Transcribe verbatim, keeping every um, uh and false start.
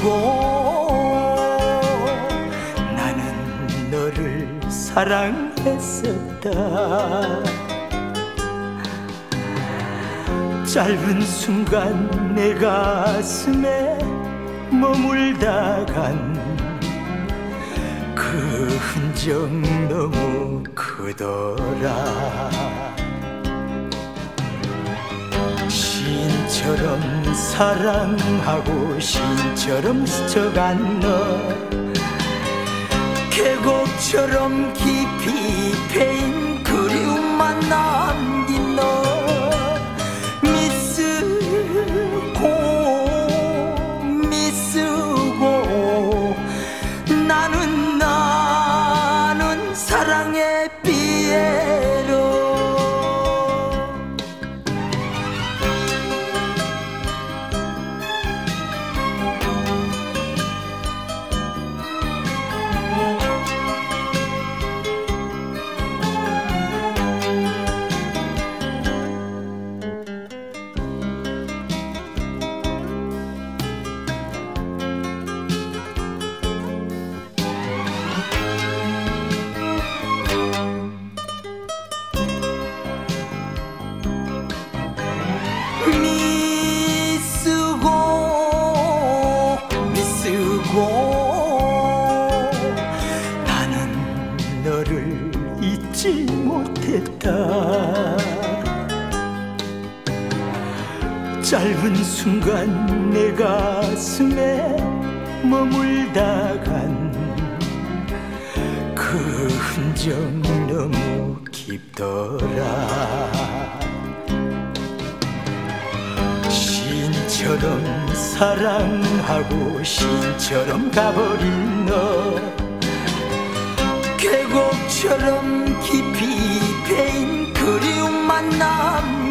나는 너를 사랑했었다. 짧은 순간 내 가슴에 머물다간 그 흔적 너무 크더라. 시인처럼 사랑하고 시인처럼 스쳐간 너, 계곡처럼 깊이 패인 그리움만 남긴 너, 미쓰고 미쓰고 나는 나는 사랑의 피에로. 미쓰고 미쓰고 나는 너를 잊지 못했다. 짧은 순간 내 가슴에 머물다간 그 흔적 너무 깊더라. 시인처럼 사랑하고 시인처럼 가버린 너, 계곡처럼 깊이 패인 그리움만 남